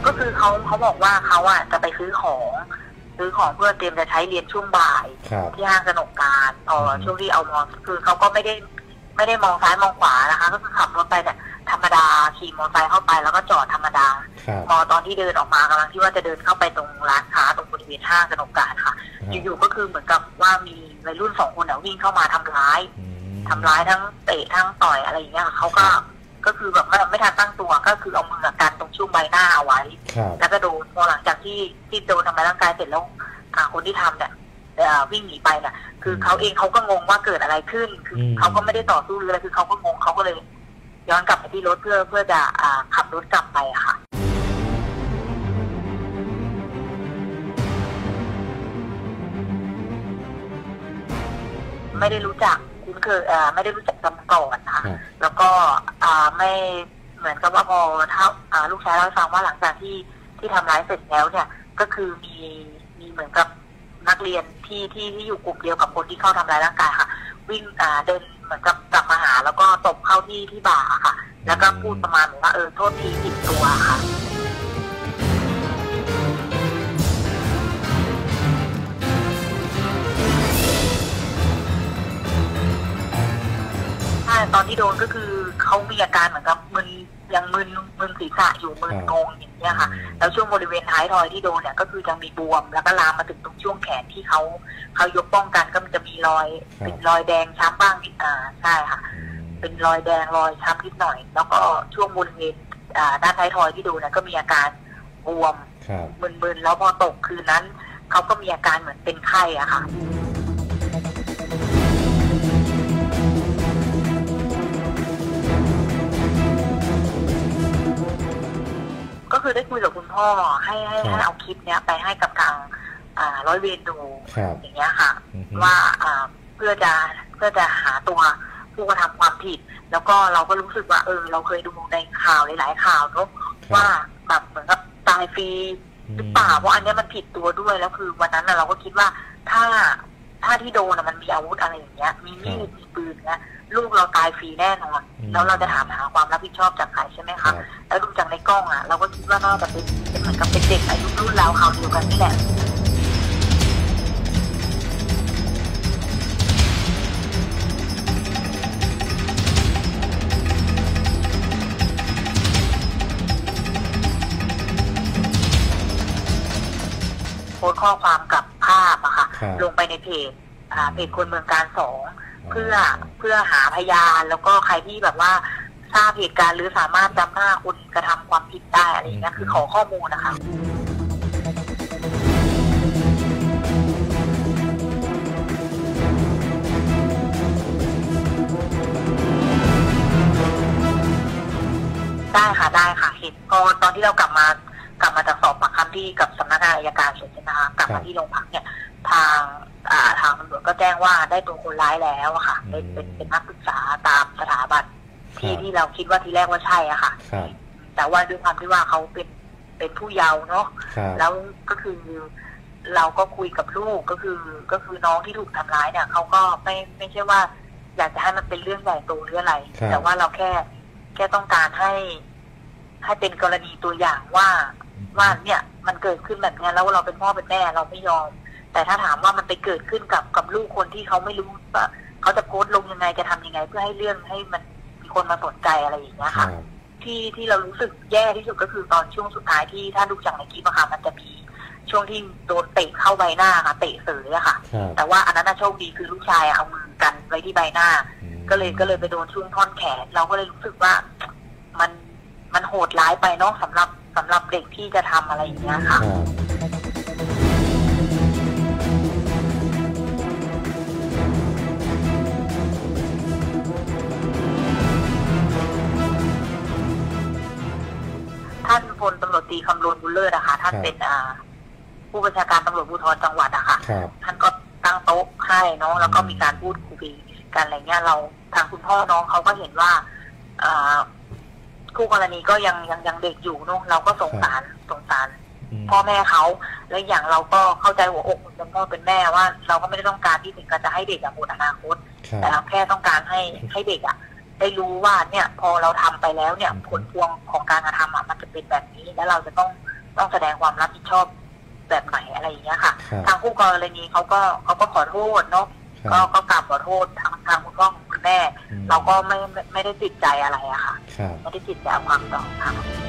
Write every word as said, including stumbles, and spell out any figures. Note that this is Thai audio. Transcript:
ก็คือเขาเขาบอกว่าเขาอ่ะจะไปซื้อของซื้อของเพื่อเตรียมจะใช้เรียนช่วงบ่ายที่ห้างกนกการพอช่วงที่เอามอคือเขาก็ไม่ได้ไม่ได้มองซ้ายมองขวานะคะก็คือขับรถไปเนี่ยธรรมดาขี่มอเตอร์ไซค์เข้าไปแล้วก็จอดธรรมดาพอตอนที่เดินออกมากำลังที่ว่าจะเดินเข้าไปตรงร้านค้าตรงบริเวณห้างกนกการค่ะอยู่ๆก็คือเหมือนกับว่ามีวัยรุ่นสองคนวิ่งเข้ามาทำร้ายทำร้ายทั้งเตะทั้งต่อยอะไรอย่างเงี้ยเขาก็ก็คือแบบไม่ไม่ทันตั้งตัวก็คือเอามือกันตรงช่วงใบหน้าเอาไว้แล้วก็โดนพอหลังจากที่ที่โดนทำร้ายร่างกายเสร็จแล้วคนที่ทำเนี่ยวิ่งหนีไปเนี่ยคือเขาเองเขาก็งงว่าเกิดอะไรขึ้นคือเขาก็ไม่ได้ต่อสู้หรืออะไรคือเขาก็งงเขาก็เลยย้อนกลับไปที่รถเพื่อเพื่อจะขับรถกลับไปอะค่ะไม่ได้รู้จักคุ้นเคยไม่ได้รู้จักกันก่อนนะคะแล้วก็ไม่เหมือนกับว่าพอถ้าลูกชายเล่าให้ฟังว่าหลังจากที่ที่ทำร้ายเสร็จแล้วเนี่ยก็คือมีมีเหมือนกับนักเรียนที่ที่ที่อยู่กลุ่มเดียวกับคนที่เข้าทำร้ายร่างกายค่ะวิ่งเดินเหมือนกับกลับมาหาแล้วก็ตบเข้าที่ที่บ่าค่ะแล้วก็พูดประมาณว่าเออโทษทีผิดตัวค่ะใช่ตอนที่โดนก็คือเขามีอาการเหมือนกับมึนยังมึนมึนศีรษะอยู่มึนงงอย่างเงี้ยค่ะแล้วช่วงบริเวณท้ายทอยที่โดนเนี่ยก็คือยังมีบวมแล้วก็ลามมาถึงตรงช่วงแขนที่เขาเขายกป้องกันก็มันจะมีรอยเป็นรอยแดงช้ำบ้างอ่าใช่ค่ะเป็นรอยแดงรอยช้ำนิดหน่อยแล้วก็ช่วงบริเวณอ่าด้านท้ายทอยที่โดนเนี่ยก็มีอาการบวมมึนๆแล้วพอตกคืนนั้นเขาก็มีอาการเหมือนเป็นไข้อะค่ะก็คือได้คุยกับคุณพ่อให้ให้ให้เอาคลิปเนี้ยไปให้กับทางร้อยเวรดูอย่างเงี้ยค่ะว่าเพื่อจะเพื่อจะหาตัวผู้กระทำความผิดแล้วก็เราก็รู้สึกว่าเออเราเคยดูในข่าวหลายๆข่าวเนอะว่าแบบเหมือนกับตายฟรีหรือเปล่าเพราะอันนี้มันผิดตัวด้วยแล้วคือวันนั้นเราก็คิดว่าถ้าถ้าที่โดนมันมีอาวุธอะไรอย่างเงี้ยมีมีดมีปืนเงี้ยลูกเราตายฟรีแน่นอนแล้วเราจะถามหาความรับผิดชอบจากใครใช่ไหมคะแล้วดูจากในกล้องอ่ะเราก็คิดว่าน่าจะเป็นเหมือนกับเป็นเด็กอายุรุ่นเราเขาเดียวกันนี่แหละโพสต์ข้อความกับภาพอะค่ะลงไปในเพจเพจคนเมืองการสองเพื่อเพื่อหาพยานแล้วก็ใครที่แบบว่าทราบเหตุการณ์หรือสามารถจำหน้าคนกระทำความผิดได้อะไรอย่างเงี้ยคือขอข้อมูลนะคะได้ค่ะได้ค่ะเห็นพอตอนที่เรากลับมากลับมาจากสอบปากคำที่กับสำนักงานอัยการเสร็จนะคะกลับมาที่โรงพักเนี่ยทางทางตำรวจก็แจ้งว่าได้ตัวคนร้ายแล้วอะค่ะเป็นเป็นเป็นนักศึกษาตามสถาบันที่ที่เราคิดว่าทีแรกว่าใช่อะค่ะแต่ว่าด้วยความที่ว่าเขาเป็นเป็นผู้เยาว์เนาะแล้วก็คือเราก็คุยกับลูกก็คือก็คือน้องที่ถูกทำร้ายเนี่ยเขาก็ไม่ไม่ใช่ว่าอยากจะให้มันเป็นเรื่องใหญ่โตหรืออะไรแต่ว่าเราแค่แค่ต้องการให้ให้เป็นกรณีตัวอย่างว่าว่าเนี่ยมันเกิดขึ้นแบบนี้แล้วเราเป็นพ่อเป็นแม่เราไม่ยอมแต่ถ้าถามว่ามันไปเกิดขึ้นกับกับลูกคนที่เขาไม่รู้ว่าเขาจะโพสต์ลงยังไงจะทำยังไงเพื่อให้เรื่องให้มันมีคนมาสนใจอะไรอย่างเงี้ยค่ะที่ที่เรารู้สึกแย่ที่สุดก็คือตอนช่วงสุดท้ายที่ถ้าดูจากในคลิปอะค่ะมันจะมีช่วงที่โดนเตะเข้าใบหน้าค่ะเตะเสยอะค่ะแต่ว่าอันนั้นโชคดีคือลูกชายเอามือกันไว้ที่ใบหน้าก็เลยก็เลยไปโดนช่วงท่อนแขนเราก็เลยรู้สึกว่ามันมันโหดร้ายไปเนาะสำหรับสำหรับเด็กที่จะทำอะไรอย่างเงี้ยค่ะท่านพลตำรวจตรีคำรณบุญเลิศนะคะท่านเป็นผู้บัญชาการตำรวจภูธรจังหวัดอะค่ะท่านก็ตั้งโต๊ะให้เนาะแล้วก็มีการพูดคุยกันอะไรเงี้ยเราทางคุณพ่อน้องเขาก็เห็นว่าคู่กรณีก็ยังยังยังเด็กอยู่เนาะเราก็สงสารสงสารพ่อแม่เขาและอย่างเราก็เข้าใจหัวอกเป็นพ่อเป็นแม่ว่าเราก็ไม่ได้ต้องการที่ถึงกับจะให้เด็กหมดอนาคตแต่เราแค่ต้องการให้ให้เด็กอะได้รู้ว่าเนี่ยพอเราทำไปแล้วเนี่ยผลพวงของการกระทำอ่ะมันจะเป็นแบบนี้แล้วเราจะต้องต้องแสดงความรับผิดชอบแบบไหนอะไรอย่างเงี้ยค่ะครับทางผู้กรณีเขาก็เขาก็ขอโทษเนาะครับก็ก็กราบขอโทษทางทางคุณพ่อคุณแม่อืมเราก็ไม่ไม่ไม่ได้ติดใจอะไรอะค่ะครับไม่ได้ติดใจเอาความต่อค่ะ